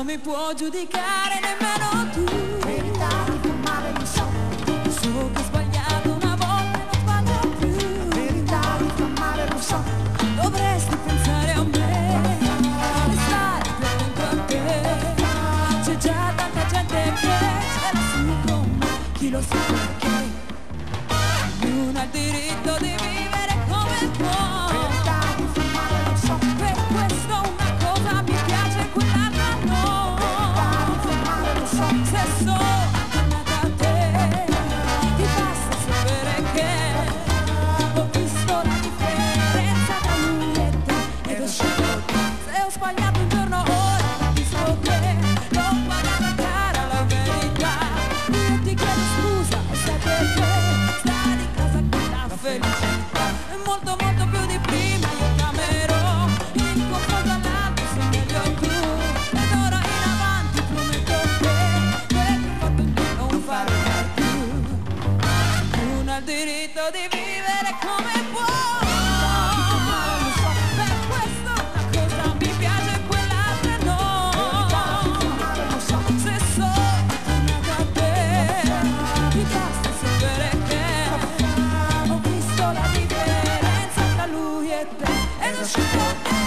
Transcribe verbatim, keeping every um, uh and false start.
mi può giudicare nemmeno tu. Verità di formare lo so. So che ho sbagliato una volta e non sbaglio più. Verità di formare lo so. Dovresti pensare a me e stare più attento a te. C'è già tanta gente che ce l'ha su con me. Chi lo sa perché ognuno ha il diritto di vivere come può. Verità di formare lo so. Per questo una cosa mi piace e quell'altra no. Verità di formare lo so. Se sono tornata a te, ti basta sapere che ho visto la differenza tra lui e te. Ed ho scelto se ho sbagliato un giorno ora capisco che l'ho pagata cara la verità. Io ti chiedo scusa e sai perché stai di casa con la felicità. E molto molto più di prima io chiamerò. In confronto all'altro sei meglio tu. Ed ora in avanti prometto che quel che ho fatto io non farò mai più. Uno ha il diritto di vivere come può. Per questo una cosa mi piace e quell'altra no. Se sono tornata a te, ti basta sapere che ho visto la differenza tra lui e te. Ed ho scelto